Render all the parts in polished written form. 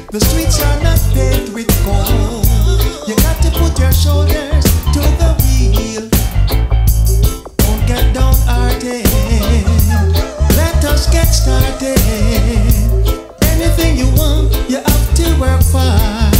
The streets are not paved with gold. You got to put your shoulders to the wheel. Don't get downhearted. Let us get started. Anything you want, you have to work for.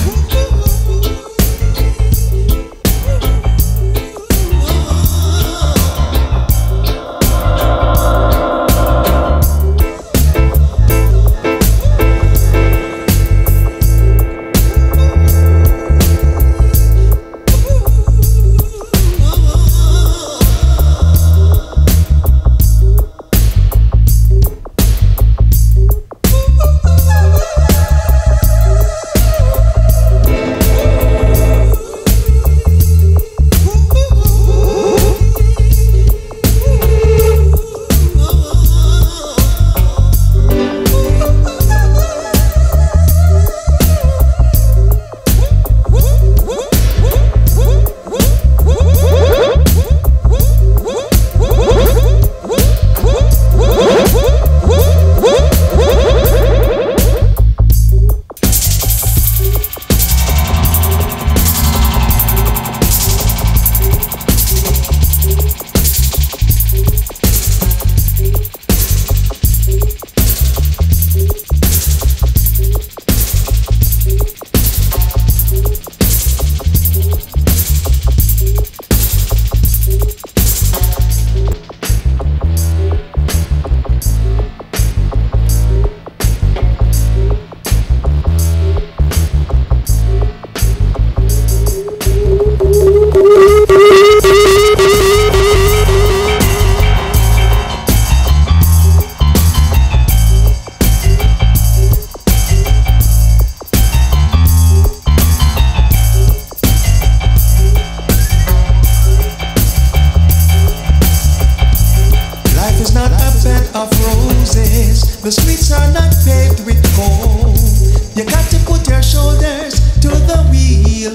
The streets are not paved with gold. You got to put your shoulders to the wheel.